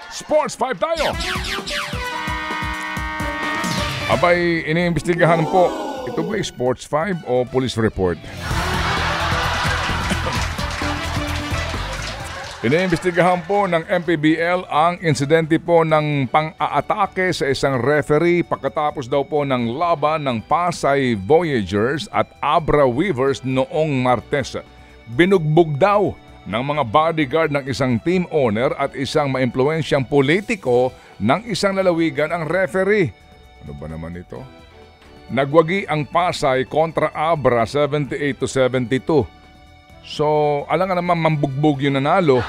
Sports 5 tayo. Abay, iniimbestigahan po. Ito ba Sports 5 o police report? Iniimbestigahan po ng MPBL ang insidente po ng pang-aatake sa isang referee pagkatapos daw po ng laban ng Pasay Voyagers at Abra Weavers noong Martes. Binugbog daw ng mga bodyguard ng isang team owner at isang maimpluwensyang politiko ng isang lalawigan ang referee. Ano ba naman ito? Nagwagi ang Pasay kontra Abra 78-72. So, alam nga naman mambugbog yung nanalo.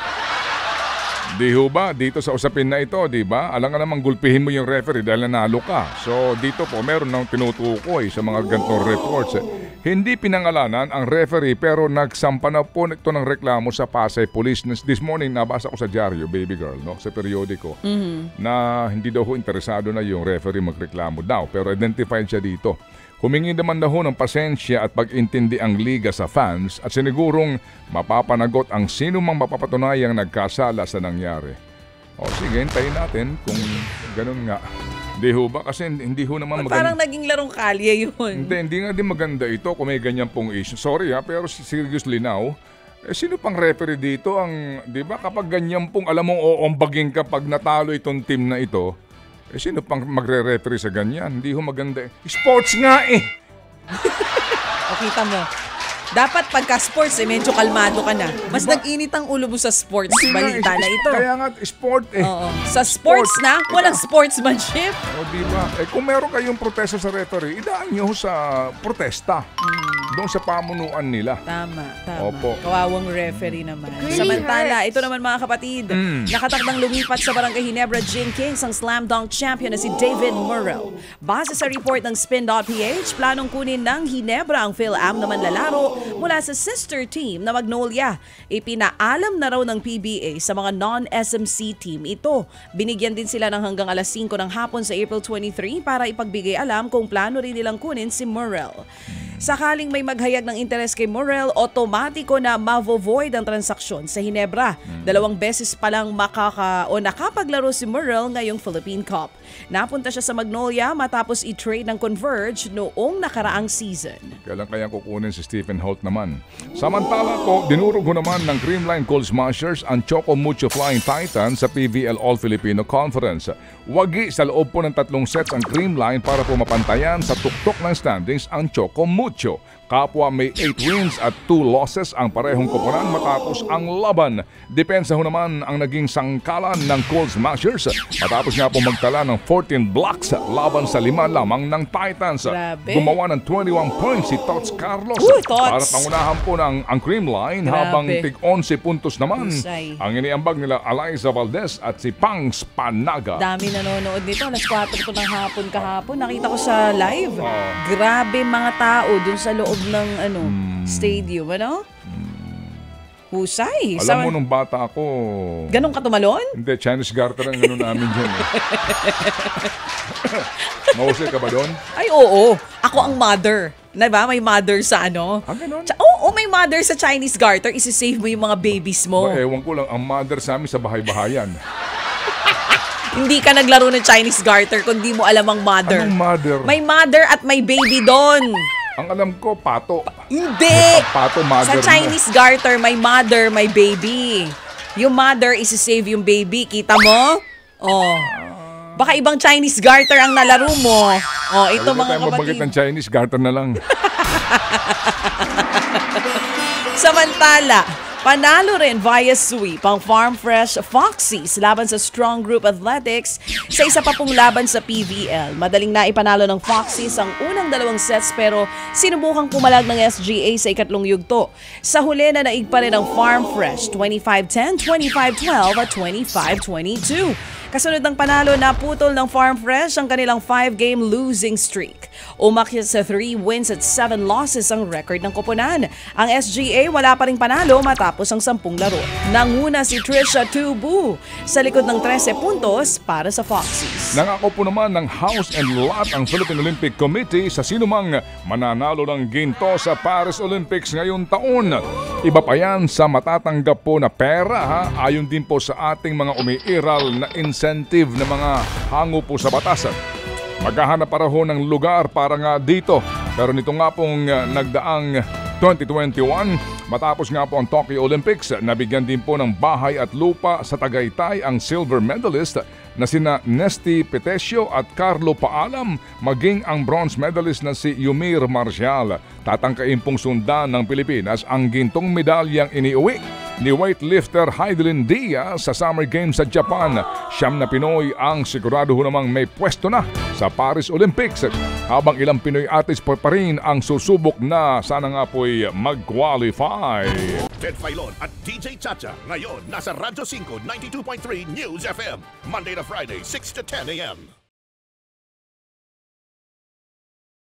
Di ho ba? Dito sa usapin na ito, di ba? Alam nga naman gulpihin mo yung referee dahil nanalo ka. So, dito po meron nang tinutukoy sa mga gantong reports. Hindi pinangalanan ang referee pero nagsampa na po ito ng reklamo sa Pasay Police. This morning, nabasa ko sa dyaryo, baby girl, no? Sa periodiko, na hindi daw ho interesado na yung referee magreklamo daw. Pero identified siya dito. Humingi naman daw ng pasensya at pag-intindi ang liga sa fans at sinigurong mapapanagot ang sino mang mapapatunayang nagkasala sa nangyari. O sige, hintayin natin kung ganun nga. Di ho ba? Kasi hindi ho naman maganda. Parang naging larong kalye yun. Hindi nga din maganda ito kung may ganyan pong issue. Sorry pero seriously now, sino pang referee dito ang, di ba kapag ganyan pong alam mong oombagin ka pag natalo itong team na ito, sino pang magre-referee sa ganyan? Hindi ho maganda. Sports nga eh! O kita mo, dapat pagka sports medyo kalmado ka na. Mas nag-init ang ulo mo sa sports balita na ito. Kaya nga, sport eh. Oo. Sa sports na, walang sportsmanship. O diba? Kung meron kayong protesta sa referee, idaan nyo sa protesta. Doon sa pamunuan nila. Tama. Opo. Kawawang referee naman. Really Samantala, hurts. ito naman mga kapatid, nakatakdang lumipat sa Barangay Ginebra Gin Kings ang slam dunk champion na si David Murrell. Base sa report ng Spin.ph, planong kunin ng Ginebra ang Phil-Am na manlalaro mula sa sister team na Magnolia. Ipinaalam na raw ng PBA sa mga non-SMC team ito. Binigyan din sila ng hanggang alas 5 ng hapon sa April 23 para ipagbigay alam kung plano rin nilang kunin si Murrell. Sakaling may maghayag ng interes kay Murrell, otomatiko na mavo-void ang transaksyon sa Ginebra. 2 beses pa lang nakapaglaro si Murrell ngayong Philippine Cup. Napunta siya sa Magnolia matapos i-trade ng Converge noong nakaraang season. Kailan kaya kukunin si Stephen Holt naman? Samantala po, dinurog ho naman ng Creamline Cold Smashers ang Choco Mucho Flying Titan sa PVL All-Filipino Conference. Wagi sa loob po ng 3 sets ang Creamline para po mapantayan sa tuktok ng standings ang Choco Mucho. Kapwa may 8 wins at 2 losses ang parehong koponan matapos ang laban. Depensa ho naman ang naging sangkalan ng Cold Smashers matapos nga po magtala ng 14 blocks laban sa 5 lamang ng Titans. Grabe. Gumawa ng 21 points si Tots Carlos Tots! para pangunahan po ng ang Creamline habang tig 11 puntos naman Husay. ang iniambag nila Eliza Valdez at si Pangs Panaga. Dami nanonood nito. Alas 4 po ng hapon kahapon. Nakita ko sa live. Grabe mga tao dun sa loob ng stadium. Ano? Husay. Alam mo nung bata ako, Ganun ka tumalon? hindi, Chinese garter ang ano namin dyan. Mahusay ka ba doon? Ay, oo. Ako ang mother. Diba? May mother sa ano? Ganun? Oo, may mother sa Chinese garter. Isi-save mo yung mga babies mo. Ewan ko lang, ang mother sa amin sa bahay-bahayan. Hindi ka naglaro ng Chinese garter kung di mo alam ang mother. Anong mother? May mother at may baby doon. Ang alam ko, pato. Hindi! Pato, mother Sa Chinese garter, may mother, may baby. Yung mother isi-save yung baby. Kita mo? Oh. Baka ibang Chinese garter ang nalaro mo. Oh, ito mga Mabagit kapatid. ng Chinese garter na lang. Samantala, panalo rin via sweep ang Farm Fresh Foxies laban sa Strong Group Athletics sa isa pa pong laban sa PVL. Madaling na ipanalo ng Foxies ang unang 2 sets pero sinubukang pumalag ng SGA sa ikatlong yugto. Sa huli na naig pa rin ang Farm Fresh 25-10, 25-12 at 25-22. Kasunod ng panalo, naputol ng Farm Fresh ang kanilang 5-game losing streak. Umakyat sa 3 wins at 7 losses ang record ng koponan. Ang SGA wala pa ring panalo matapos ang 10 laro. Nanguna si Trisha Tubu sa likod ng 13 puntos para sa Foxies. Nangako po naman ng house and lot ang Philippine Olympic Committee sa sinumang mananalo ng ginto sa Paris Olympics ngayong taon. Iba pa yan sa matatanggap po na pera ha, ayon din po sa ating mga umiiral na incentive na mga hango po sa batasan. Maghahanap para ho ng lugar para nga dito. Pero nito nga pong nagdaang 2021, matapos nga po ang Tokyo Olympics, nabigyan din po ng bahay at lupa sa Tagaytay ang silver medalist na sina Nesty Petesio at Carlo Paalam, maging ang bronze medalist na si Yumir Marcial. Tatangkain pong sundan ng Pilipinas ang gintong medalyang iniuwi ni weightlifter Heidelin Dia sa Summer Games sa Japan. Siyam na Pinoy ang sigurado ho namang may pwesto na sa Paris Olympics, habang ilang Pinoy atis pa rin ang susubok na sana nga po'y mag-qualify. Ted Filon at DJ Chacha ngayon nasa Radyo 5 92.3 News FM Monday to Friday 6 to 10 a.m.